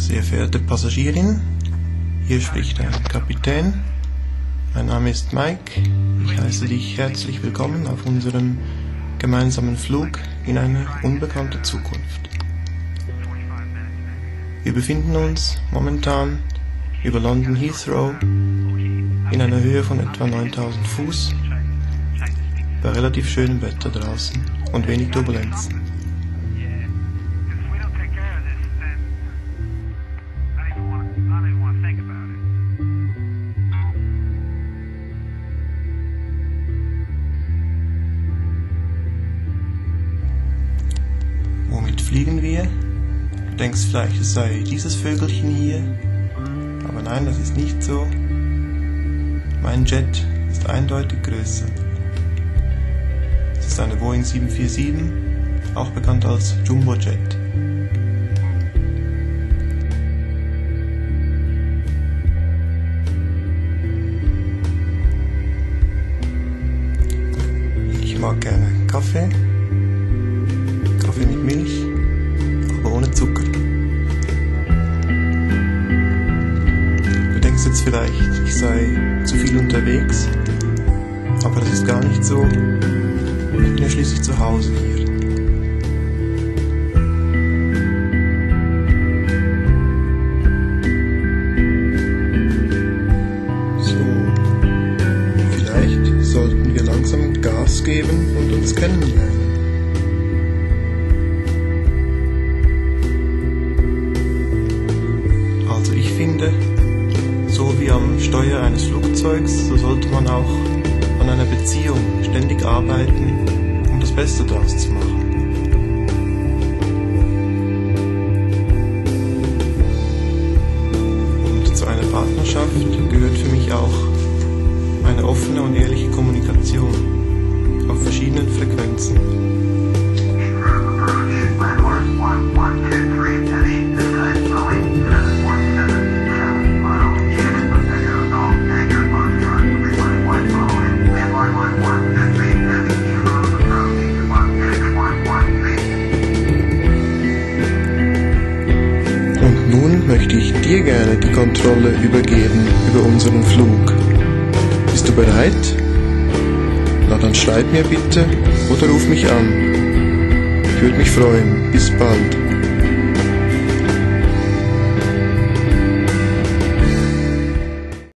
Sehr verehrte Passagierin, hier spricht der Kapitän. Mein Name ist Mike. Ich heiße dich herzlich willkommen auf unserem gemeinsamen Flug in eine unbekannte Zukunft. Wir befinden uns momentan über London Heathrow in einer Höhe von etwa 9000 Fuß, bei relativ schönem Wetter draußen und wenig Turbulenzen. Womit fliegen wir? Du denkst vielleicht, es sei dieses Vögelchen hier, aber nein, das ist nicht so. Mein Jet ist eindeutig größer. Es ist eine Boeing 747, auch bekannt als Jumbo Jet. Ich mag gerne Kaffee mit Milch, aber ohne Zucker. Du denkst jetzt vielleicht, ich sei zu viel unterwegs, aber das ist gar nicht so. Ich bin ja schließlich zu Hause hier. So, vielleicht sollten wir langsam Gas geben und uns kennenlernen. Also ich finde, so wie am Steuer eines Flugzeugs, so sollte man auch an einer Beziehung ständig arbeiten, um das Beste daraus zu machen. Und zu einer Partnerschaft gehört für mich auch eine offene und ehrliche Kommunikation auf verschiedenen Frequenzen. Nun möchte ich dir gerne die Kontrolle übergeben über unseren Flug. Bist du bereit? Na dann schreib mir bitte oder ruf mich an. Ich würde mich freuen. Bis bald.